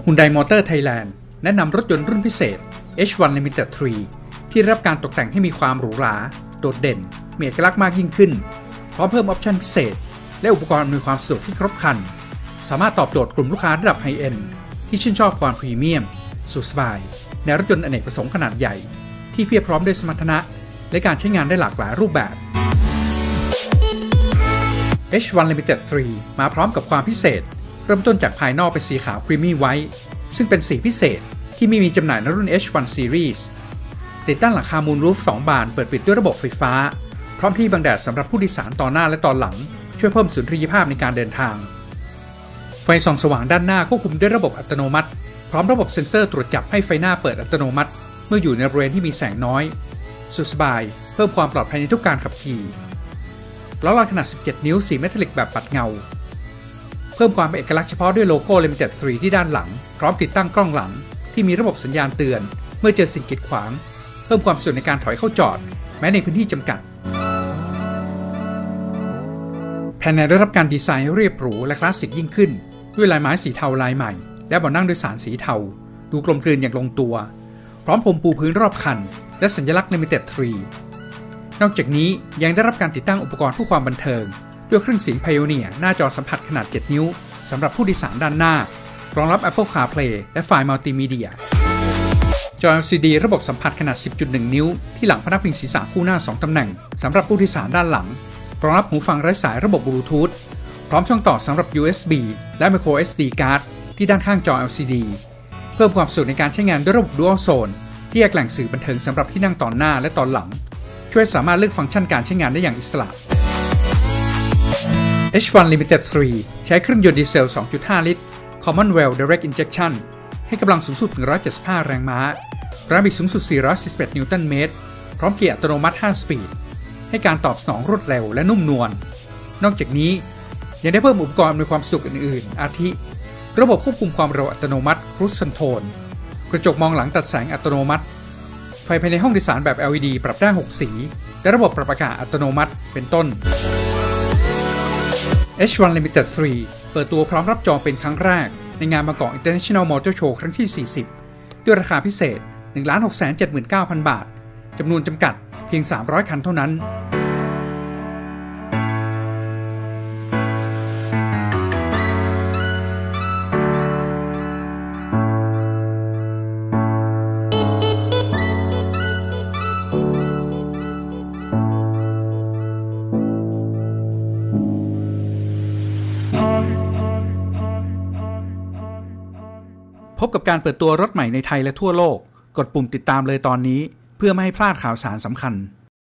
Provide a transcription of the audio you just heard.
Hyundai Motor Thailand แนะนำรถยนต์รุ่นพิเศษ H1 Limited 3 ที่ได้รับการตกแต่งให้มีความหรูหราโดดเด่นมีเอกลักษณ์มากยิ่งขึ้นพร้อมเพิ่มออปชั่นพิเศษและอุปกรณ์อำนวยความสะดวกที่ครบครันสามารถตอบโจทย์กลุ่มลูกค้าระดับไฮเอนด์ที่ชื่นชอบความพรีเมียมสุขสบายในรถยนต์อเนกประสงค์ขนาดใหญ่ที่เพียบพร้อมด้วยสมรรถนะและการใช้งานได้หลากหลายรูปแบบ H1 Limited 3 มาพร้อมกับความพิเศษเริ่มต้นจากภายนอกเป็นสีขาวครีมมี่ไวท์ซึ่งเป็นสีพิเศษที่ไม่มีจำหน่ายในรุ่น H1 Series ติดตั้งหลังคามูนรูฟ2 บานเปิดปิดด้วยระบบไฟฟ้าพร้อมที่บังแดดสำหรับผู้โดยสารตอนหน้าและตอนหลังช่วยเพิ่มสุนทรียภาพในการเดินทางไฟส่องสว่างด้านหน้าควบคุมด้วยระบบอัตโนมัติพร้อมระบบเซ็นเซอร์ตรวจจับให้ไฟหน้าเปิดอัตโนมัติเมื่ออยู่ในบริเวณที่มีแสงน้อยสุขสบายเพิ่มความปลอดภัยในทุกการขับขี่ล้อลอยขนาด 17 นิ้วสีเมทัลลิกแบบปัดเงาเพิ่มความเป็นเอกลักษณ์เฉพาะด้วยโลโก้ Limited 3 ที่ด้านหลังพร้อมติดตั้งกล้องหลังที่มีระบบสัญญาณเตือนเมื่อเจอสิ่งกีดขวางเพิ่มความสะดวกในการถอยเข้าจอดแม้ในพื้นที่จำกัดภายในได้รับการดีไซน์ให้เรียบหรูและคลาสสิกยิ่งขึ้นด้วยลายไม้สีเทาลายใหม่และเบาะนั่งโดยสารสีเทาดูกลมกลืนอย่างลงตัวพร้อมพรมปูพื้นรอบคันและสัญลักษณ์ Limited 3 นอกจากนี้ยังได้รับการติดตั้งอุปกรณ์เพื่อความบันเทิงด้วยเครื่องเสียง Pioneer หน้าจอสัมผัสขนาด 7 นิ้วสำหรับผู้โดยสารด้านหน้ารองรับ Apple CarPlay และไฟล์มัลติมีเดียจอ LCD ระบบสัมผัสขนาด 10.1 นิ้วที่หลังพนักพิงศีรษะคู่หน้า2 ตำแหน่งสำหรับผู้โดยสารด้านหลังรองรับหูฟังไร้สายระบบบลูทูธพร้อมช่องต่อสำหรับ USB และ Micro SD card ที่ด้านข้างจอ LCD เพิ่มความสะดวกในการใช้งานด้วยระบบ Dual Zone ที่แยกแหล่งสื่อบันเทิงสำหรับที่นั่งตอนหน้าและตอนหลังช่วยสามารถเลือกฟังก์ชันการใช้งานได้อย่างอิสระ H1 Limited 3 ใช้เครื่องยนต์ดีเซล 2.5 ลิตร Commonwealth Direct Injection ให้กำลังสูงสุดถึง175 แรงม้าแรงบิดสูงสุด411 นิวตันเมตรพร้อมเกียร์อัตโนมัติ 5 สปีดให้การตอบสนองรวดเร็วและนุ่มนวลนอกจากนี้ยังได้เพิ่มอุปกรณ์อำนวยความสะดวกอื่นๆอาทิระบบควบคุมความเร็วอัตโนมัติ Cruise Control กระจกมองหลังตัดแสงอัตโนมัติไฟภายในห้องโดยสารแบบ LED ปรับได้6 สีและระบบปรับอากาศอัตโนมัติเป็นต้น H1 Limited 3 เปิดตัวพร้อมรับจองเป็นครั้งแรกในงานบางกอก International Motor Show ครั้งที่ 40 ด้วยราคาพิเศษ 1,679,000 บาทจำนวนจำกัดเพียง 300 คันเท่านั้นพบกับการเปิดตัวรถใหม่ในไทยและทั่วโลกกดปุ่มติดตามเลยตอนนี้เพื่อไม่ให้พลาดข่าวสารสำคัญ